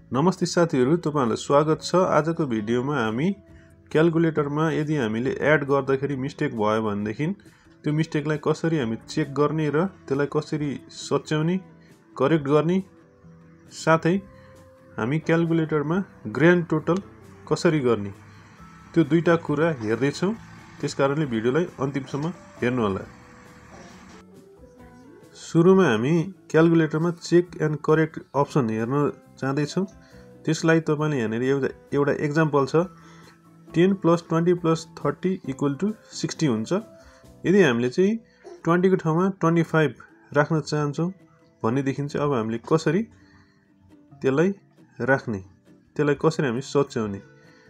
नमस्ते साथीहरु, तपाईहरुलाई स्वागत छ। आजको भिडियोमा हामी क्याल्कुलेटरमा यदि हामीले एड गर्दाखेरि मिस्टेक भयो भनेदेखि त्यो मिस्टेकलाई कसरी हामी चेक गर्ने र त्यसलाई कसरी सच्याउने, करेक्ट गर्ने, साथै हामी क्याल्कुलेटरमा ग्रान्ड टोटल कसरी गर्ने त्यो दुईटा कुरा हेर्दै छौं। त्यसकारणले भिडियोलाई अन्तिमसम्म हेर्नु होला। सुरुमा हामी क्याल्कुलेटरमा चेक एन्ड करेक्ट अप्सन हेर्न चाहदै छौं। त्यसलाई तपाईले यहाँनेर एउटा एक्जाम्पल छ 10 + 20 + 30 = 60 हुन्छ। यदि हामीले चाहिँ 20 को ठाउँमा 25 राख्न चाहन्छौं भनेदेखि चाहिँ अब हामीले कसरी त्यसलाई राख्ने, त्यसलाई कसरी हामी सच्याउने।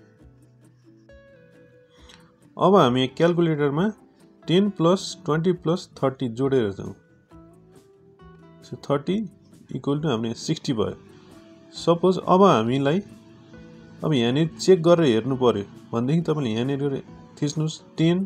अब हामी क्याल्कुलेटरमा 10 + 20 + 30 जोडेर जाउँ। 30 = हामीले 60 भयो। सपोज अब हामीलाई यहाँनिर चेक गरेर हेर्नु पर्यो भनेदेखि तपाईले यहाँनिर थिच्नुस् 10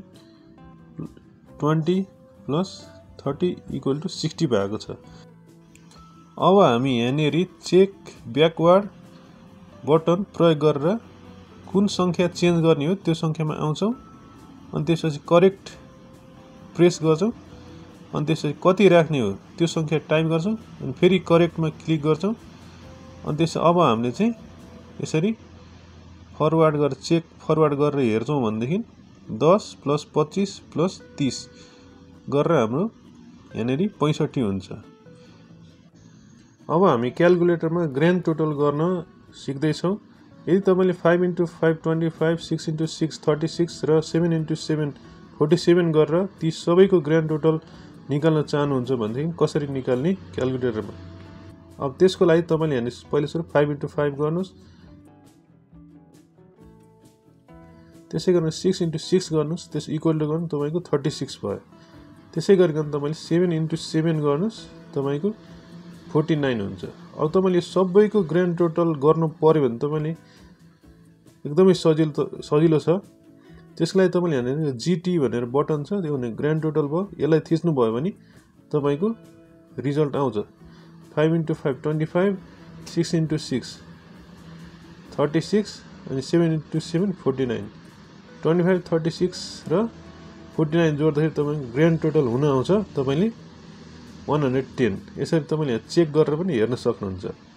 20 + 30 = 60 भएको छ। अब हामी यहाँनिर चेक ब्याकवर्ड बटन प्रयोग गरेर कुन संख्या चेन्ज गर्ने हो त्यो संख्यामा आउँछौं, अनि त्यसपछि करेक्ट प्रेस गर्छौं, अनि त्यसपछि कति राख्ने हो त्यो संख्या टाइप गर्छौं, अनि फेरि करेक्टमा क्लिक गर्छौं। अनि त्यसपछि अब हामीले चाहिँ यसरी फरवर्ड गरेर चेक फरवर्ड गरेर हेर्छौं भनेदेखि 10 + 25 + 30 गरेर हाम्रो यहाँनेरि 65 हुन्छ। अब हामी क्याल्कुलेटरमा ग्रान्ड टोटल गर्न सिक्दै छौं। यदि तपाईले 5 × 5 25, 6 × 6 36 र 7 × 7 47 गरेर ती सबैको ग्रान्ड टोटल निकाल्न चाहनुहुन्छ भनेदेखि कसरी निकाल्ने क्याल्कुलेटरमा। अब त्यसको लागि तपाईले यहाँ पहिले सुरु 5 × 5 गर्नुस्, त्यसै गरी 6 × 6 गर्नुस्, त्यस इक्वल टु गर्नु तपाईको 36 भयो। त्यसै गरिकन तपाईले 7 × 7 गर्नुस्, तपाईको 49 हुन्छ। अब तपाईले सबैको ग्रान्ड टोटल गर्नु पर्यो भने तपाईले एकदमै सजिलो छ। त्यसलाई तपाईले यहाँ जीटी भनेर बटन छ, त्यो भने ग्रान्ड टोटल भयो। यसलाई थिच्नु भयो भने तपाईको रिजल्ट आउँछ 5 × 5 25, 6 × 6 36 अनि 7 × 7 49। 25, 36 र 49 जोड्दाखेरि तपाईको ग्रान्ड टोटल हुन आउँछ तपाईले 110। यसरी तपाईले चेक गरेर पनि हेर्न सक्नुहुन्छ।